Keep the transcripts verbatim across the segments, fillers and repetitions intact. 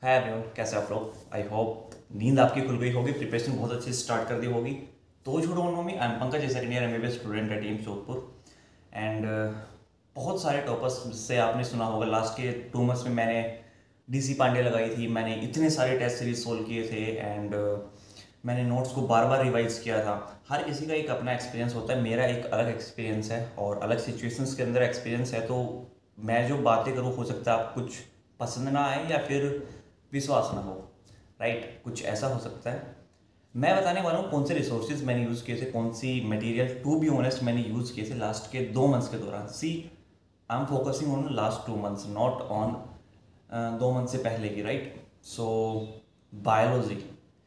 Hi everyone, कैसे आप लोग। आई होप नींद आपकी खुल गई होगी, प्रिपरेशन बहुत अच्छी स्टार्ट कर दी होगी। तो छोड़ो know me, I am Pankaj, second year MBBS student at team Jodhpur. And बहुत सारे टॉपर्स से आपने सुना होगा, लास्ट के टू मंथ्स में मैंने डीसी पांडे लगाई थी, मैंने इतने सारे टेस्ट सीरीज सोल्व किए थे एंड मैंने नोट्स को बार बार रिवाइज किया था। हर किसी का एक अपना एक्सपीरियंस होता है, मेरा एक अलग एक्सपीरियंस है और अलग सिचुएशंस के अंदर एक्सपीरियंस है। तो मैं जो बातें करूँ, हो सकता है आप कुछ पसंद ना आए या फिर विश्वास ना हो, राइट, कुछ ऐसा हो सकता है। मैं बताने वाला हूँ कौन से रिसोर्सेज मैंने यूज़ किए थे, कौन सी मटेरियल टू बी ऑनेस्ट मैंने यूज़ किए थे लास्ट के दो मंथ्स के दौरान। See I am focusing on last two months, not on दो मंथ से पहले की, राइट। सो बायोलॉजी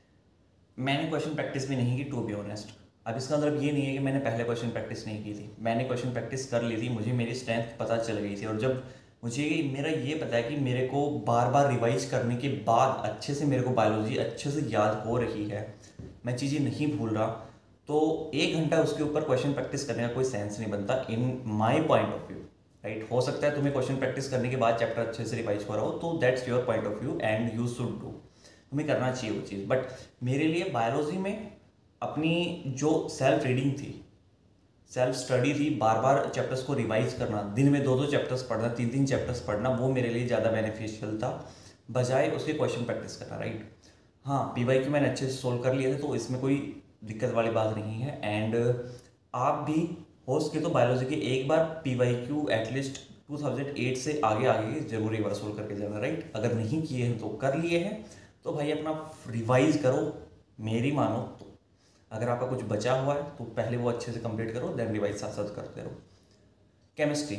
मैंने क्वेश्चन प्रैक्टिस भी नहीं की, टू बी ऑनेस्ट। अब इसका मतलब ये नहीं है कि मैंने पहले क्वेश्चन प्रैक्टिस नहीं की थी, मैंने क्वेश्चन प्रैक्टिस कर ली थी, मुझे मेरी स्ट्रेंथ पता चल गई थी। और जब मुझे मेरा ये पता है कि मेरे को बार बार रिवाइज करने के बाद अच्छे से मेरे को बायोलॉजी अच्छे से याद हो रही है, मैं चीज़ें नहीं भूल रहा, तो एक घंटा उसके ऊपर क्वेश्चन प्रैक्टिस करने का कोई सेंस नहीं बनता in my point of view, right. हो सकता है तुम्हें क्वेश्चन प्रैक्टिस करने के बाद चैप्टर अच्छे से रिवाइज हो रहा हो, तो that's your point of view and you should do, तुम्हें करना चाहिए वो चीज़। बट मेरे लिए बायोलॉजी में अपनी जो सेल्फ रीडिंग थी, सेल्फ स्टडी थी, बार बार चैप्टर्स को रिवाइज करना, दिन में दो दो चैप्टर्स पढ़ना, तीन तीन चैप्टर्स पढ़ना, वो मेरे लिए ज़्यादा बेनिफिशियल था बजाय उसके क्वेश्चन प्रैक्टिस करना, राइट। हाँ, पी वाई क्यू मैंने अच्छे से सोल्व कर लिए थे, तो इसमें कोई दिक्कत वाली बात नहीं है। एंड आप भी हो सके तो बायोलॉजी के एक बार P Y Q at least two thousand eight से आगे आगे जरूर एक बार सोल्व करके जाना, राइट। अगर नहीं किए हैं तो कर लिए हैं तो भाई अपना रिवाइज करो, मेरी मानो तो। अगर आपका कुछ बचा हुआ है तो पहले वो अच्छे से कंप्लीट करो, देन रिवाइज साथ साथ करते रहो। Chemistry,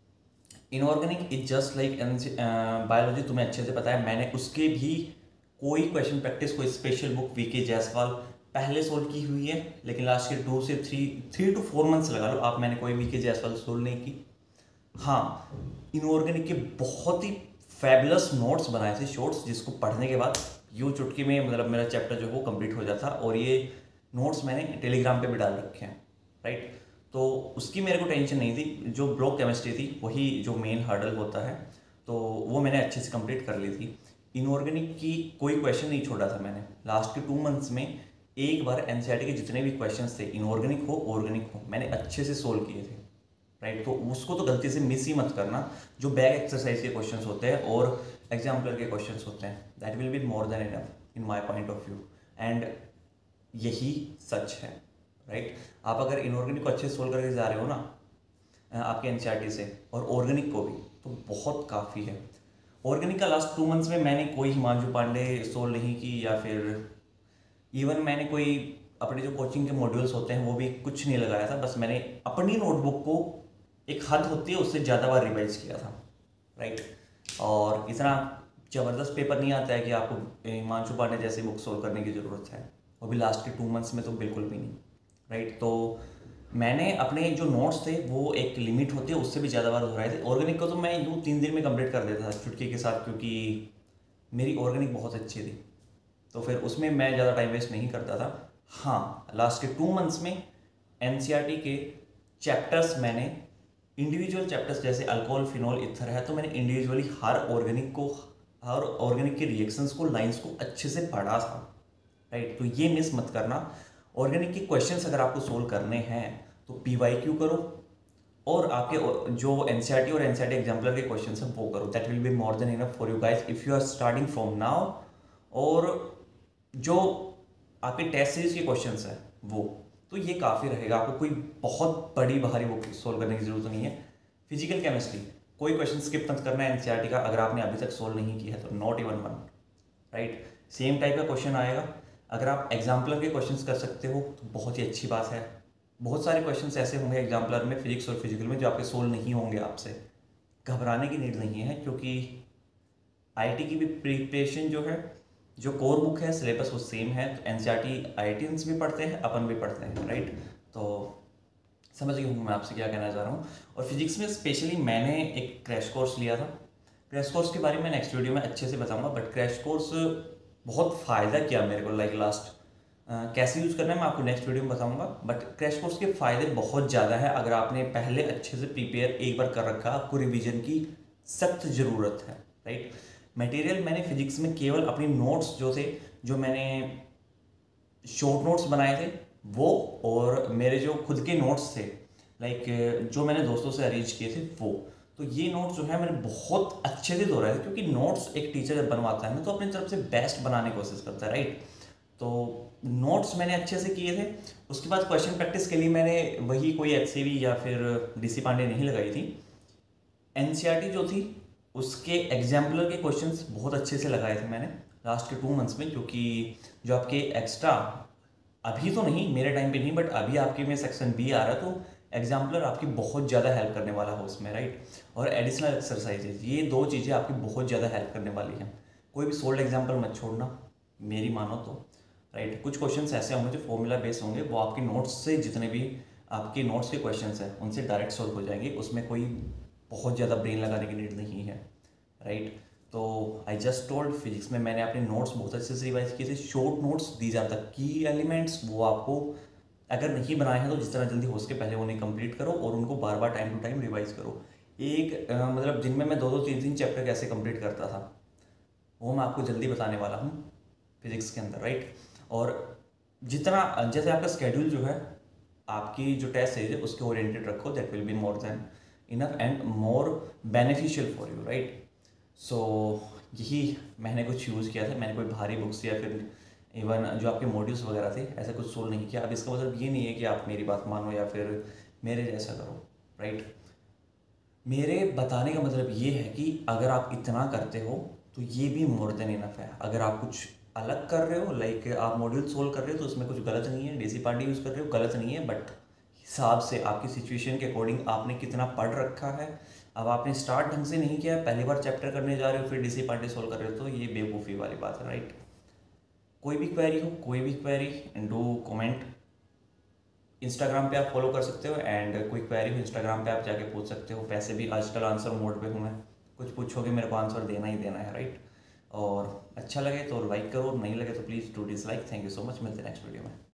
inorganic is just like biology, तुम्हें अच्छे से पता है, मैंने उसके भी कोई क्वेश्चन प्रैक्टिस, कोई स्पेशल बुक वीके जायसवाल पहले सोल्व की हुई है, लेकिन लास्ट के टू से three three two four months लगा लो आप, मैंने कोई वीके जायसवाल सोल्व नहीं की। हाँ, इनऑर्गेनिक के बहुत ही फैबुलस नोट्स बनाए थे, शॉर्ट्स, जिसको पढ़ने के बाद यूँ चुटकी में मतलब मेरा चैप्टर जो है वो कंप्लीट हो जाता। और ये नोट्स मैंने टेलीग्राम पे भी डाल रखे हैं, राइट। तो उसकी मेरे को टेंशन नहीं थी, जो ब्लॉक केमिस्ट्री थी वही जो मेन हर्डल होता है, तो वो मैंने अच्छे से कंप्लीट कर ली थी। इनऑर्गेनिक की कोई क्वेश्चन नहीं छोड़ा था मैंने लास्ट के टू मंथ्स में। एक बार एनसीईआरटी के जितने भी क्वेश्चन थे, इनऑर्गेनिक हो ऑर्गेनिक हो, मैंने अच्छे से सोल्व किए थे, राइट। तो उसको तो गलती से मिस ही मत करना। जो बैक एक्सरसाइज के क्वेश्चंस होते हैं और एग्जाम्पलर के क्वेश्चंस होते हैं, that will be more than enough in my point of view, and यही सच है, राइट। आप अगर इनऑर्गेनिक को अच्छे से सोल्व करके जा रहे हो ना आपके एनसीईआरटी से, और ऑर्गेनिक को भी, तो बहुत काफ़ी है। ऑर्गेनिक का लास्ट टू मंथ्स में मैंने कोई हिमांशु पांडे सोल्व नहीं की, या फिर इवन मैंने कोई अपने जो कोचिंग के मॉड्यूल्स होते हैं वो भी कुछ नहीं लगाया था। बस मैंने अपनी नोटबुक को, एक हद होती है उससे ज़्यादा बार रिवाइज किया था, राइट। और इतना ज़बरदस्त पेपर नहीं आता है कि आपको हिमांशु पांडे जैसी बुक सोल्व करने की ज़रूरत है, वो भी लास्ट के टू मंथ्स में तो बिल्कुल भी नहीं, राइट। तो मैंने अपने जो नोट्स थे वो एक लिमिट होती है, उससे भी ज़्यादा बार दोहराए थे। ऑर्गेनिक को तो मैं यूँ तीन दिन में कंप्लीट कर देता था चुटकी के साथ, क्योंकि मेरी ऑर्गेनिक बहुत अच्छी थी, तो फिर उसमें मैं ज़्यादा टाइम वेस्ट नहीं करता था। हाँ, लास्ट के टू मंथ्स में एनसीईआरटी के चैप्टर्स मैंने इंडिविजुअल चैप्टर्स, जैसे अल्कोहल, फिनॉल, इथर है, तो मैंने इंडिविजुअली हर ऑर्गेनिक को, हर ऑर्गेनिक के रिएक्शंस को, लाइंस को अच्छे से पढ़ा था, राइट। तो ये मिस मत करना। ऑर्गेनिक के क्वेश्चंस अगर आपको सोल्व करने हैं तो पी वाई क्यू करो, और आपके जो एनसीईआरटी और एनसीईआरटी एग्जाम्पलर के क्वेश्चंस हैं वो करो, that will be more than enough for you guys if you are starting from now. और जो आपके टेस्ट सीरीज के क्वेश्चंस हैं वो, तो ये काफ़ी रहेगा, आपको कोई बहुत बड़ी भारी बुक सोल्व करने की जरूरत नहीं है। फिजिकल केमिस्ट्री, कोई क्वेश्चन स्किप मत करना है एनसीईआरटी का, अगर आपने अभी तक सोल्व नहीं किया है तो not even one, right. Same type का क्वेश्चन आएगा, अगर आप एग्जाम्पलर के क्वेश्चंस कर सकते हो तो बहुत ही अच्छी बात है। बहुत सारे क्वेश्चंस ऐसे होंगे एग्जाम्पलर में, फिजिक्स और फिजिकल में, जो आपके सोल्व नहीं होंगे आपसे। घबराने की नीड नहीं है, क्योंकि आईटी की भी प्रिपरेशन जो है, जो कोर बुक है, सिलेबस वो सेम है। तो एनसीईआरटी आईआईटियंस भी पढ़ते हैं, अपन भी पढ़ते हैं, राइट। तो समझ गई हूँ मैं आपसे क्या कहना चाह रहा हूँ। और फिजिक्स में स्पेशली मैंने एक क्रैश कोर्स लिया था, क्रैश कोर्स के बारे में नेक्स्ट वीडियो में अच्छे से बताऊँगा। बट क्रैश कोर्स बहुत फ़ायदा किया मेरे को, लाइक लास्ट कैसे यूज़ करना है मैं आपको नेक्स्ट वीडियो में बताऊँगा। बट क्रैश कोर्स के फ़ायदे बहुत ज़्यादा है, अगर आपने पहले अच्छे से प्रिपेयर एक बार कर रखा, आपको रिविजन की सख्त ज़रूरत है, राइट। मटेरियल मैंने फिजिक्स में केवल अपनी नोट्स जो थे, जो मैंने शॉर्ट नोट्स बनाए थे वो, और मेरे जो खुद के नोट्स थे लाइक जो मैंने दोस्तों से अरेंज किए थे वो। तो ये नोट्स जो है मैंने बहुत अच्छे से दोहराए थे, क्योंकि नोट्स एक टीचर जब बनवाता है ना तो अपनी तरफ से बेस्ट बनाने की कोशिश करता है, राइट। तो नोट्स मैंने अच्छे से किए थे। उसके बाद क्वेश्चन प्रैक्टिस के लिए मैंने वही कोई एच सी वी या फिर डीसी पांडे नहीं लगाई थी। एनसीईआरटी जो थी उसके एग्जाम्पलर के क्वेश्चंस बहुत अच्छे से लगाए थे मैंने लास्ट के टू मंथ्स में, क्योंकि जो आपके एक्स्ट्रा अभी तो नहीं, मेरे टाइम पे नहीं, बट अभी आपके में सेक्शन बी आ रहा है, तो एग्जाम्पलर आपकी बहुत ज़्यादा हेल्प करने वाला है उसमें, राइट। और एडिशनल एक्सरसाइजेज, ये दो चीज़ें आपकी बहुत ज़्यादा हेल्प करने वाली हैं। कोई भी सोल्ड एग्जाम्पल मत छोड़ना, मेरी मानो तो, राइट। कुछ क्वेश्चंस ऐसे होंगे जो फॉर्मूला बेस्ड होंगे, वो आपके नोट्स से, जितने भी आपके नोट्स के क्वेश्चंस हैं उनसे डायरेक्ट सॉल्व हो जाएंगे, उसमें कोई बहुत ज़्यादा ब्रेन लगाने की नीड नहीं है, राइट। तो आई जस्ट टोल्ड, फिजिक्स में मैंने अपने नोट्स बहुत अच्छे से रिवाइज किए थे। Short notes, these are the key elements, वो आपको अगर नहीं बनाए हैं तो जितना जल्दी हो सके पहले उन्हें कंप्लीट करो और उनको बार बार टाइम टू टाइम रिवाइज करो। एक आ, मतलब दिन में मैं दो दो तीन तीन चैप्टर कैसे कंप्लीट करता था वो मैं आपको जल्दी बताने वाला हूँ फिजिक्स के अंदर, राइट। और जितना जैसे आपका स्केड्यूल जो है, आपकी जो टेस्ट है उसके ओरिएंटेड रखो, that will be more than enough and more beneficial for you, right. So यही मैंने कुछ यूज़ किया था, मैंने कोई भारी बुक्स या फिर इवन जो आपके मॉड्यूल्स वगैरह थे ऐसा कुछ सोल्व नहीं किया। अब इसका मतलब ये नहीं है कि आप मेरी बात मानो या फिर मेरे जैसा करो, राइट। मेरे बताने का मतलब ये है कि अगर आप इतना करते हो तो ये भी मोर देन इनफ है। अगर आप कुछ अलग कर रहे हो, लाइक आप मॉड्यूल सोल्व कर रहे हो, तो उसमें कुछ गलत नहीं है, डीसी पार्टी यूज़ कर रहे हो, गलत नहीं है, बट हिसाब से आपकी सिचुएशन के अकॉर्डिंग आपने कितना पढ़ रखा है। अब आपने स्टार्ट ढंग से नहीं किया, पहली बार चैप्टर करने जा रहे हो फिर डीसी पार्टी सोल्व कर रहे हो, तो ये बेवकूफ़ी वाली बात है, राइट। कोई भी क्वेरी हो, कोई भी क्वेरी, डू कमेंट। इंस्टाग्राम पे आप फॉलो कर सकते हो, एंड कोई क्वेरी हो इंस्टाग्राम पे आप जाके पूछ सकते हो। वैसे भी आजकल आंसर मोड पे हूँ मैं, कुछ पूछोगे मेरे को आंसर देना ही देना है, राइट। और अच्छा लगे तो लाइक करो, नहीं लगे तो please do dislike. Thank you so much, मिलते हैं नेक्स्ट वीडियो में।